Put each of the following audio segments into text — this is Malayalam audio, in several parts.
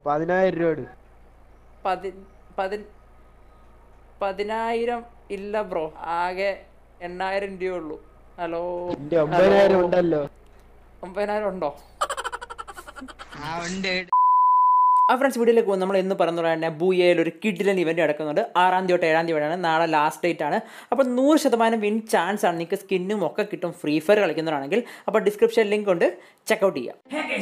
10,000 10,000 ഇല്ല ബ്രോ, ആകെ 8,000 രൂപയുള്ളൂ. ഹലോ 9,000 ഉണ്ടല്ലോ. 9,000 ഉണ്ടോ? ഫ്രണ്ട്സ്, വീഡിയോയിലേക്ക് പോകും. നമ്മൾ എന്ന് പറഞ്ഞ തന്നെ ബൂയയിൽ ഒരു കിഡിലൻ ഇവന്റ് നടക്കുന്നുണ്ട്. 6-ാം തീയതി തൊട്ട് 7-ാം തീയതി വരെയാണ്. നാളെ ലാസ്റ്റ് ഡേറ്റ് ആണ്. അപ്പോൾ 100% വിൻ ചാൻസ് ആണ്. നിങ്ങൾക്ക് സ്കിന്നും ഒക്കെ കിട്ടും ഫ്രീ ഫയർ കളിക്കുന്നതാണെങ്കിൽ. അപ്പോൾ ഡിസ്ക്രിപ്ഷൻ ലിങ്ക് ഉണ്ട്, ചെക്കൗട്ട് ചെയ്യാം.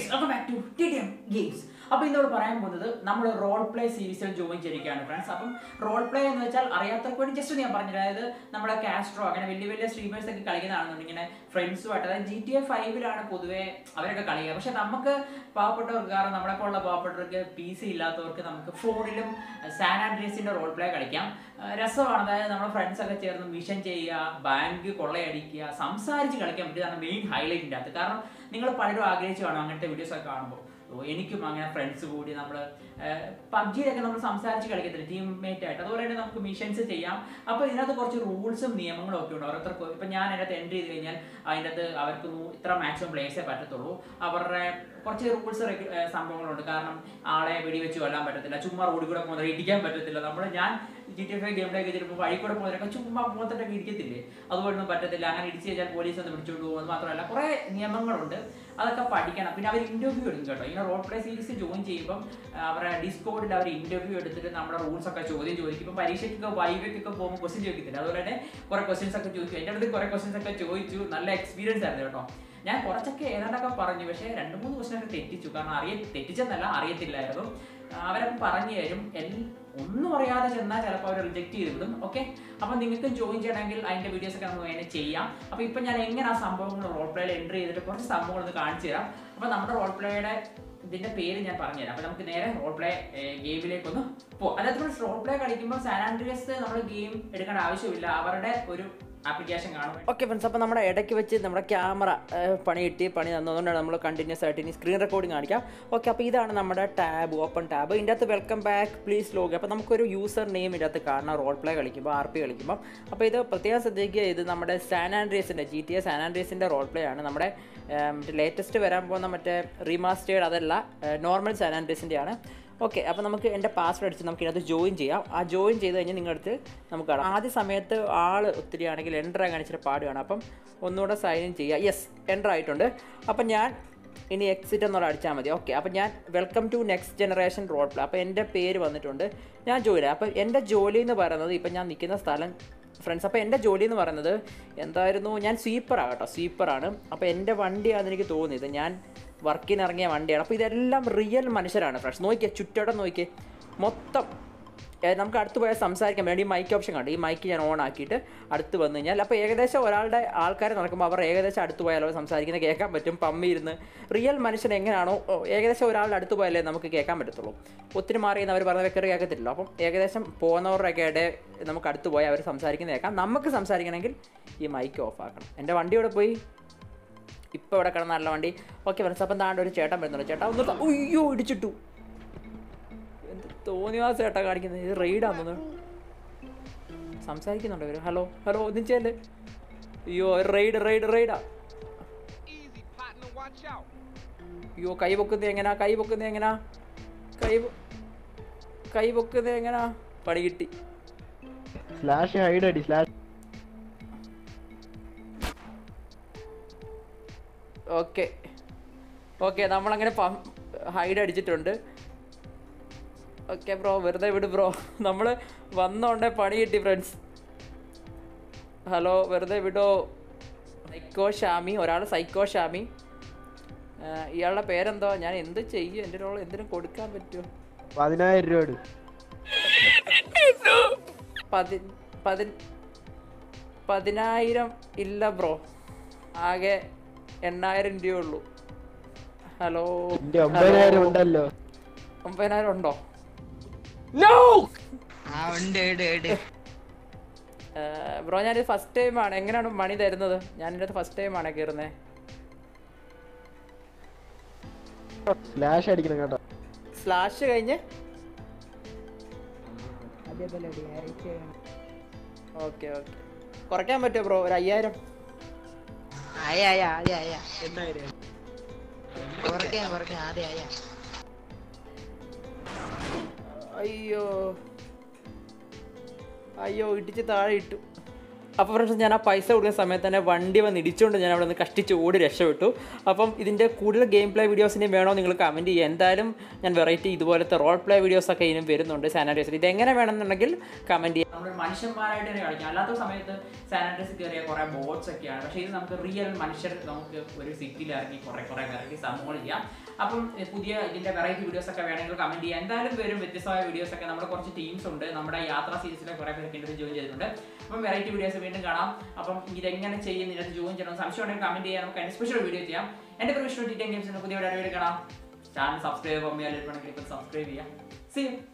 അപ്പോൾ ഇന്നോട് പറയാൻ പോകുന്നത് നമ്മൾ റോൾ പ്ലേ സീരീസിൽ ജോയിൻ ചെയ്തിരിക്കുകയാണ് ഫ്രണ്ട്സ്. അപ്പം റോൾ പ്ലേ എന്ന് വെച്ചാൽ അറിയാത്തവർക്ക് വേണ്ടി ജസ്റ്റ് ഞാൻ പറഞ്ഞത്, അതായത് നമ്മുടെ കാസ്ട്രോ അങ്ങനെ വലിയ വലിയ സ്ട്രീമേഴ്സ് ഒക്കെ കളിക്കുന്നതാണെന്നുണ്ട്. ഇങ്ങനെ ഫ്രണ്ട്സുമായിട്ട്, അതായത് GTA 5-ലാണ് പൊതുവേ അവരൊക്കെ കളിക്കുക. പക്ഷെ നമുക്ക് പാവപ്പെട്ടവർക്ക്, കാരണം നമ്മളെപ്പോലുള്ള പാവപ്പെട്ടവർക്ക് PC ഇല്ലാത്തവർക്ക് നമുക്ക് ഫോണിലും സാൻ ആൻഡ്രിയസിന്റെ റോൾ പ്ലേ കളിക്കാം. രസമാണ്. അതായത് നമ്മുടെ ഫ്രണ്ട്സ് ഒക്കെ ചേർന്ന് മിഷൻ ചെയ്യുക, ബാങ്ക് കൊള്ളയടിക്കുക, സംസാരിച്ച് കളിക്കാൻ പറ്റിയതാണ് മെയിൻ ഹൈലൈറ്റിൻ്റെ അകത്ത്. കാരണം നിങ്ങൾ പലരും ആഗ്രഹിച്ചു കാണും അങ്ങനത്തെ വീഡിയോസ് ഒക്കെ കാണുമ്പോൾ. എനിക്കും അങ്ങനെ ഫ്രണ്ട്സ് കൂടി നമ്മൾ പബ്ജിയിലൊക്കെ നമ്മൾ സംസാരിച്ച് കളിക്കത്തില്ല ടീംമേറ്റ് ആയിട്ട്, അതുപോലെ തന്നെ നമുക്ക് മിഷൻസ് ചെയ്യാം. അപ്പോൾ ഇതിനകത്ത് കുറച്ച് റൂൾസും നിയമങ്ങളും ഒക്കെ ഉണ്ട് ഓരോരുത്തർക്ക്. ഇപ്പം ഞാൻ അതിനകത്ത് എൻട്രി ചെയ്ത് കഴിഞ്ഞാൽ അതിൻ്റെ അകത്ത് അവർക്ക് ഇത്ര മാക്സിമം പ്ലേസേ പറ്റത്തുള്ളൂ. അവരുടെ കുറച്ച് റൂൾസ് സംഭവങ്ങളുണ്ട്. കാരണം ആളെ വെടിവെച്ച് കൊല്ലാൻ പറ്റത്തില്ല, ചുമ്മാ റോഡിൽ കൂടെ പോകുന്നത് ഇടിക്കാൻ പറ്റത്തില്ല. ഞാൻ GTA 5 ഗെയിമിലേക്ക് ചിലപ്പോൾ വഴി കൂടെ പോകുന്നതൊക്കെ ചുമ്മാ മുഖത്തൊക്കെ ഇരിക്കത്തില്ലേ, അതുകൊണ്ടൊന്നും പറ്റത്തില്ല. അങ്ങനെ ഇടിച്ച് കഴിഞ്ഞാൽ പോലീസ് ഒന്ന് പിടിച്ചുകൊണ്ട് പോകുന്നത് മാത്രമല്ല, കുറേ നിയമങ്ങളുണ്ട്, അതൊക്കെ പഠിക്കണം. പിന്നെ അവർ ഇന്റർവ്യൂ എടുക്കും കേട്ടോ. ഇങ്ങനെ റോൾ പ്ലേ സീരീസ് ജോയിൻ ചെയ്യുമ്പം അവരുടെ ഡിസ്കോഡിൽ അവർ ഇന്റർവ്യൂ എടുത്തിട്ട് നമ്മുടെ റൂൾസ് ഒക്കെ ചോദ്യം ചോദിക്കും. ഇപ്പം പരീക്ഷയ്ക്കൊക്കെ വൈവയ്ക്കൊക്കെ പോകുമ്പോൾ ക്വസ്റ്റ്യൻ ചോദിക്കത്തില്ല, അതുപോലെ തന്നെ കുറേ ക്വസ്റ്റ്യൻസ് ഒക്കെ ചോദിക്കും. എൻ്റെ അടുത്ത് കുറേ ക്വസ്റ്റ്യൻസ് ഒക്കെ ചോദിച്ചു. നല്ല എക്സ്പീരിയൻസ് ആയിരുന്നു കേട്ടോ. ഞാൻ കുറച്ചൊക്കെ ഏതാണ്ടൊക്കെ പറഞ്ഞു, പക്ഷേ 2-3 ക്വസ്റ്റ്യനൊക്കെ തെറ്റിച്ചു. കാരണം തെറ്റിച്ചെന്നല്ല, അറിയത്തില്ലായിരുന്നു. അവരൊക്കെ പറഞ്ഞു തരും. ഒന്നും അറിയാതെ ചെന്നാൽ ചിലപ്പോൾ അവർ റിജക്ട് ചെയ്ത് വിടും. ഓക്കെ, അപ്പം നിങ്ങൾക്ക് ജോയിൻ ചെയ്യണമെങ്കിൽ അതിൻ്റെ വീഡിയോസ് ഒക്കെ നമുക്ക് വേണേൽ ചെയ്യാം. അപ്പോൾ ഇപ്പം ഞാൻ എങ്ങനെ ആ സംഭവങ്ങൾ റോൾ പ്ലേയിൽ എൻട്രി ചെയ്തിട്ട് കുറച്ച് സംഭവങ്ങൾ ഒന്ന് കാണിച്ചു തരാം. അപ്പോൾ നമ്മുടെ റോൾ പ്ലേയുടെ ഇതിൻ്റെ പേര് ഞാൻ പറഞ്ഞുതരാം. അപ്പോൾ നമുക്ക് നേരെ റോൾ പ്ലേ ഗെയിമിലേക്കൊന്ന് പോകാം. അതായത് റോൾ പ്ലേ കളിക്കുമ്പോൾ സാൻ ആൻഡ്രിയസ് നമ്മൾ ഗെയിം എടുക്കേണ്ട ആവശ്യമില്ല, അവരുടെ ഒരു ആപ്ലിക്കേഷൻ കാണും. ഓക്കെ ഫ്രണ്ട്സ്, അപ്പോൾ നമ്മുടെ ഇടയ്ക്ക് വെച്ച് നമ്മുടെ ക്യാമറ പണി തന്നതുകൊണ്ടാണ് നമ്മൾ കണ്ടിന്യൂസ് ആയിട്ട് ഇനി സ്ക്രീൻ റെക്കോർഡിങ് കാണിക്കാം. ഓക്കെ, അപ്പോൾ ഇതാണ് നമ്മുടെ ടാബ്, ഓപ്പൺ ടാബ്. ഇതിൻ്റെ അകത്ത് വെൽക്കം ബാക്ക്, പ്ലീസ് ലോഗ്. അപ്പോൾ നമുക്കൊരു യൂസർ നെയിം ഇതിൻ്റെ അകത്ത് കാണണം റോൾ പ്ലേ കളിക്കുമ്പോൾ, RP കളിക്കുമ്പോൾ. അപ്പോൾ ഇത് പ്രത്യേകം ശ്രദ്ധിക്കുക, ഇത് നമ്മുടെ സാൻ ആൻഡ്രിയസിൻ്റെ GTA സാൻ ആൻഡ്രിയസിൻ്റെ റോൾ പ്ലേ ആണ്. നമ്മുടെ ലേറ്റസ്റ്റ് വരാൻ പോകുന്ന മറ്റേ റീമാസ്റ്റേർഡ് അതല്ല, നോർമൽ സാൻ ആൻഡ്രിയസിൻ്റെ ആണ്. ഓക്കെ, അപ്പോൾ നമുക്ക് എൻ്റെ പാസ്വേഡ് അടിച്ച് നമുക്ക് ഇതിനകത്ത് ജോയിൻ ചെയ്യാം. ആ ജോയിൻ ചെയ്ത് കഴിഞ്ഞാൽ നിങ്ങളടുത്ത് നമുക്ക് കാണാം. ആദ്യ സമയത്ത് ആൾ ഒത്തിരി ആണെങ്കിൽ എൻ്റർ ആകാൻ ഇച്ചിരി പാടുകയാണ്. അപ്പം ഒന്നുകൂടെ സൈൻ ഇൻ ചെയ്യുക. യെസ്, എൻ്റർ ആയിട്ടുണ്ട്. അപ്പം ഞാൻ ഇനി എക്സിറ്റ് എന്നോട് അടിച്ചാൽ മതി. ഓക്കെ, അപ്പം ഞാൻ welcome to next generation role play. അപ്പോൾ എൻ്റെ പേര് വന്നിട്ടുണ്ട്, ഞാൻ ജോലി. അപ്പോൾ എൻ്റെ ജോലി എന്ന് പറയുന്നത് ഇപ്പം ഞാൻ നിൽക്കുന്ന സ്ഥലം ഫ്രണ്ട്സ്. അപ്പോൾ എൻ്റെ ജോലി എന്ന് പറയുന്നത് എന്തായിരുന്നു, ഞാൻ സ്വീപ്പറാണ് കേട്ടോ, സ്വീപ്പറാണ്. അപ്പോൾ എൻ്റെ വണ്ടിയാണെന്ന് എനിക്ക് തോന്നിയത്, ഞാൻ വർക്കിന് ഇറങ്ങിയ വണ്ടിയാണ്. അപ്പോൾ ഇതെല്ലാം റിയൽ മനുഷ്യരാണ് ഫ്രണ്ട്സ്. നോക്കിയേ, ചുറ്റോടെ നോക്കിയേ, മൊത്തം നമുക്ക് അടുത്ത് പോയാൽ സംസാരിക്കാൻ വേണ്ടി മൈക്ക് ഓപ്ഷൻ കണ്ടു. ഈ മൈക്ക് ഞാൻ ഓൺ ആക്കിയിട്ട് അടുത്ത് വന്നു കഴിഞ്ഞാൽ അപ്പോൾ ഏകദേശം ഒരാളുടെ ആൾക്കാർ നടക്കുമ്പോൾ അവർ ഏകദേശം അടുത്ത് പോയാലോ സംസാരിക്കുന്നത് കേൾക്കാൻ പറ്റും. പമ്മിയിരുന്ന് റിയൽ മനുഷ്യൻ എങ്ങനെയാണോ ഏകദേശം ഒരാളുടെ അടുത്ത് പോയാലേ നമുക്ക് കേൾക്കാൻ പറ്റത്തുള്ളൂ. ഒത്തിരി മാറിയെന്ന് അവർ പറഞ്ഞ വെക്കറി കേൾക്കത്തില്ല. അപ്പം ഏകദേശം പോകുന്നവരുടെയൊക്കെ ഇടയിൽ നമുക്ക് അടുത്ത് പോയാൽ അവർ സംസാരിക്കുന്നത് കേൾക്കാം. നമുക്ക് സംസാരിക്കണമെങ്കിൽ ഈ മൈക്ക് ഓഫ് ആക്കണം. എൻ്റെ വണ്ടി ഇവിടെ പോയി, ഇപ്പോൾ ഇവിടെ കിടന്ന നല്ല വണ്ടി. ഓക്കെ ഫ്രണ്ട്സ്, അപ്പം താണ്ട് ഒരു ചേട്ടൻ വരുന്നുണ്ട്. ചേട്ടാ ഒന്ന് അയ്യോ ഇടിച്ചിട്ടു, എന്ത് തോന്നിയാ ചേട്ടാ കാണിക്കുന്നത്. ഇത് റെയ്ഡാന്ന് സംസാരിക്കുന്നുണ്ട് ഇവർ. ഹലോ ഹലോ ഒന്നിച്ചല്ലേ, അയ്യോ റെയ്ഡാ. അയ്യോ കൈ പൊക്കുന്നത് എങ്ങനാ, കൈ പൊക്കുന്നത് എങ്ങനാ, പണി കിട്ടി. ഓക്കെ നമ്മളങ്ങനെ ഹൈഡ് അടിച്ചിട്ടുണ്ട്. ഓക്കെ ബ്രോ, വെറുതെ വിട് ബ്രോ, നമ്മൾ വന്നോണ്ടേ പണി കിട്ടി ഫ്രണ്ട്സ്. ഹലോ, വെറുതെ വിടോ. സൈക്കോ ഷാമി, ഒരാൾ സൈക്കോ ഷാമി. ഇയാളുടെ പേരെന്തോ, ഞാൻ എന്ത് ചെയ്യും, എൻ്റെ റോൾ എന്തിനും കൊടുക്കാൻ പറ്റുമോ? 10,000 10,000 ഇല്ല ബ്രോ, ആകെ 8,000 രൂപയുള്ളൂ. ഹലോ 9,000 ഉണ്ടല്ലോ. 9,000 ഉണ്ടോ? ബ്രോ ഞാൻ ഫസ്റ്റ് ടൈമാണ്. എങ്ങനെയാണ് മണി തരുന്നത്? ഞാൻ എൻ്റെ അടുത്ത് ഫസ്റ്റ് ടൈമാണ് കയറുന്നത്. സ്ലാഷ് അടിക്കണം കേട്ടോ. സ്ലാഷ് കഴിഞ്ഞ് ഓക്കെ കുറയ്ക്കാൻ പറ്റുമോ ബ്രോ? ഒരു 5,000. അയ്യോ അയ്യോ ഇടിച്ച് താഴെ ഇട്ടു. അപ്പോൾ ഫ്രണ്ട്സ് ഞാൻ ആ പൈസ കൊടുക്കുന്ന സമയത്ത് തന്നെ വണ്ടി വന്ന് ഇടിച്ചുകൊണ്ട് ഞാൻ അവിടെ നിന്ന് കഷ്ടിച്ച് ഓടി രക്ഷപ്പെട്ടു. അപ്പം ഇതിൻ്റെ കൂടുതൽ ഗെയിം പ്ലേ വീഡിയോസിന് വേണോ നിങ്ങൾ കമൻറ്റ് ചെയ്യുക. എന്തായാലും ഞാൻ വെറൈറ്റി ഇതുപോലത്തെ റോൾ പ്ലേ വീഡിയോസൊക്കെ ഇനിയും വരുന്നുണ്ട് സാനാൻഡ്രിയസിൽ. ഇതെങ്ങനെ വേണമെന്നുണ്ടെങ്കിൽ കമൻറ്റ് ചെയ്യാം. നമ്മൾ മനുഷ്യന്മാരായിട്ട് തന്നെ കളിക്കാം. അല്ലാത്ത സമയത്ത് സാനാൻഡ്രിയസിൽ കയറിയ കുറേ ബോട്ട്സ് ഒക്കെയാണ്. പക്ഷേ ഇത് നമുക്ക് റിയൽ മനുഷ്യർ നമുക്ക് ഒരു സിറ്റിയിൽ ഇറങ്ങി കുറേ വെറൈറ്റി സംഭവങ്ങൾ ചെയ്യാം. അപ്പം പുതിയ ഇതിൻ്റെ വെറൈറ്റി വീഡിയോസൊക്കെ വേണമെങ്കിൽ കമൻറ്റ് ചെയ്യാം. എന്തായാലും വരും വ്യത്യസ്തമായ വീഡിയോസൊക്കെ. നമ്മുടെ കുറച്ച് ടീംസ് ഉണ്ട്. നമ്മുടെ യാത്രാ സീരീസിലെ കുറേ പേർക്ക് ഇതിൽ ജോയിൻ ചെയ്തിട്ടുണ്ട്. അപ്പം വെറൈറ്റി വീഡിയോസ് വീണ്ടും കാണാം. അപ്പം ഇതെങ്ങനെ ചെയ്യുന്ന ഇതിനകത്ത് ജോയിൻ ചെയ്യണം സംശയം ഉണ്ടെങ്കിൽ കമൻറ്റ് ചെയ്യാം. നമുക്ക് അതിന് സ്പെഷ്യൽ വീഡിയോ ചെയ്യാം. എൻ്റെ പേര് വിഷ്ണു. ടി10 ഗെയിംസിൻ്റെ പുതിയ വീഡിയോ കാണാം. ചാനൽ സബ്സ്ക്രൈബ് ചെയ്യാൻ ക്ലിക്ക് സബ്സ്ക്രൈബ് ചെയ്യാം. See you.